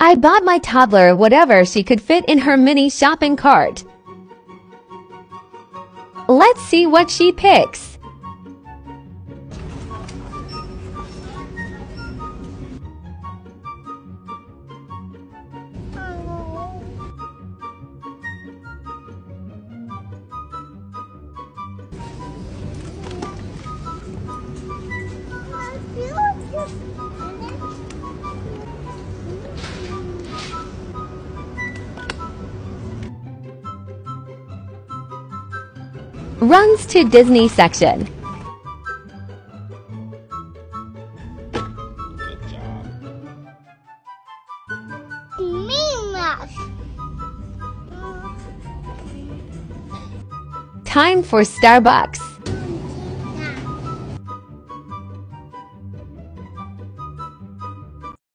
I bought my toddler whatever she could fit in her mini shopping cart. Let's see what she picks. Runs to Disney section. Time for Starbucks.